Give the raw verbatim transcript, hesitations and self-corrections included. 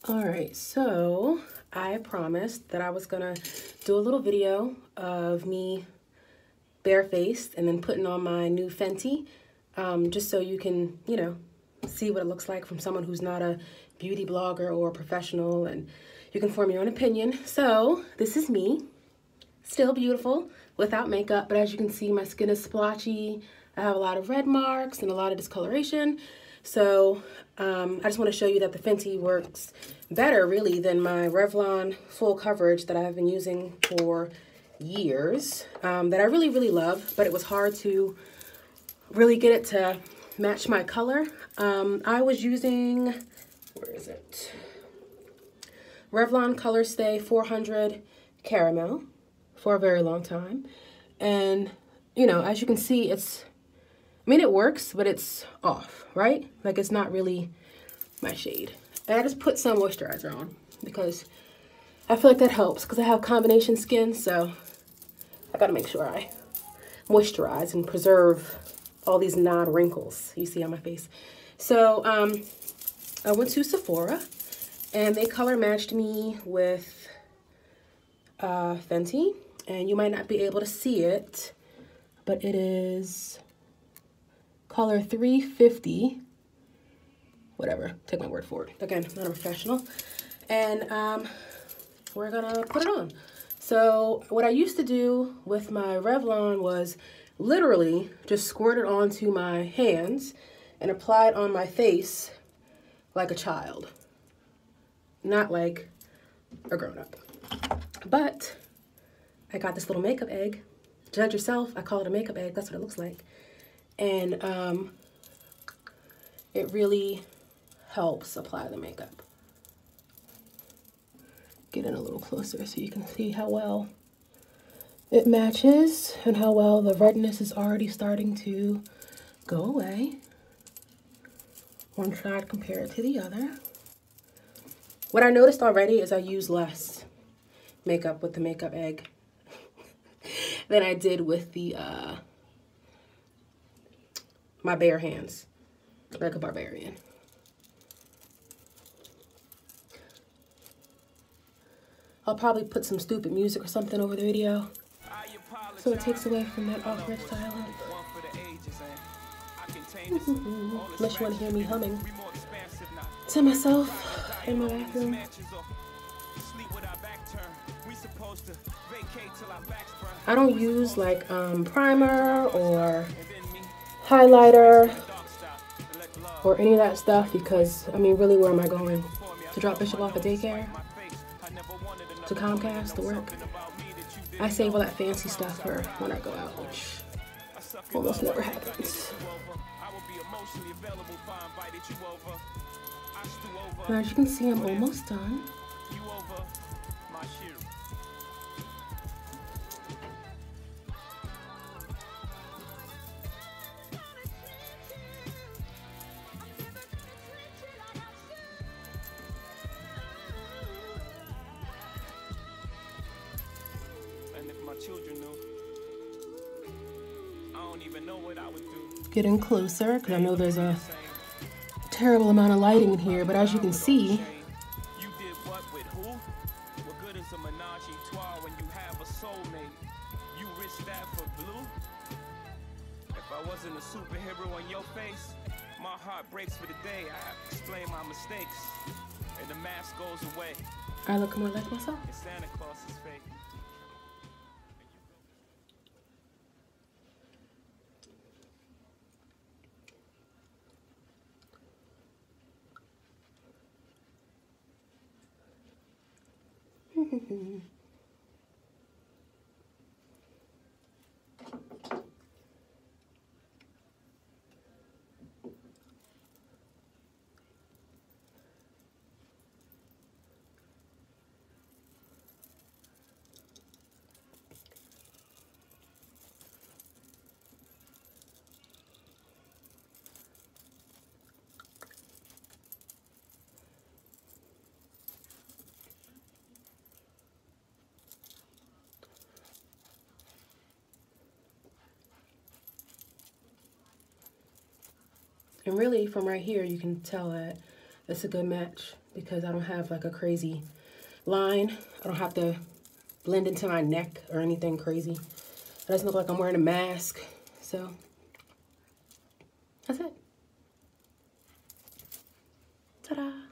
All right, so I promised that I was gonna do a little video of me barefaced and then putting on my new Fenty, um, just so you can, you know, see what it looks like from someone who's not a beauty blogger or a professional, and you can form your own opinion. So this is me, still beautiful without makeup, but as you can see, my skin is splotchy. I have a lot of red marks and a lot of discoloration. So um, I just want to show you that the Fenty works better really than my Revlon full coverage that I've been using for years, um, that I really, really love, but it was hard to really get it to match my color. Um, I was using, where is it? Revlon Color Stay four hundred Caramel for a very long time. And, you know, as you can see, it's, I mean, it works, but it's off, right? Like, it's not really my shade. And I just put some moisturizer on because I feel like that helps because I have combination skin, so I gotta make sure I moisturize and preserve all these non-wrinkles you see on my face. So um, I went to Sephora and they color matched me with uh, Fenty, and you might not be able to see it, but it is color three fifty, whatever, take my word for it. Again, I'm not a professional. And um, we're gonna put it on. So what I used to do with my Revlon was literally just squirt it onto my hands and apply it on my face like a child, not like a grown-up. But I got this little makeup egg. Judge yourself, I call it a makeup egg, that's what it looks like. And um, it really helps apply the makeup. Get in a little closer so you can see how well it matches and how well the redness is already starting to go away. One side compared to the other. What I noticed already is I use less makeup with the makeup egg than I did with the uh, my bare hands, like a barbarian. I'll probably put some stupid music or something over the video so it takes away from that awkward silence. Unless you want to hear me humming to myself in my bathroom. I don't use like um, primer or highlighter or any of that stuff because, I mean, really, where am I going? To drop Bishop off at daycare? To Comcast? To work? I save all that fancy stuff for when I go out, which almost never happens. Now, as you can see, I'm almost done. Children knew, I don't even know what I would do. Getting closer, because I know there's a terrible amount of lighting in here, but as you can see, You did what with who? What good is a menage a trois when you have a soulmate? You risk that for blue? If I wasn't a superhero on your face, my heart breaks for the day. I have to explain my mistakes, and the mask goes away. I look more like myself. And Santa Claus is fake. And really, from right here, you can tell that it's a good match because I don't have like a crazy line. I don't have to blend into my neck or anything crazy. It doesn't look like I'm wearing a mask. So that's it. Ta-da!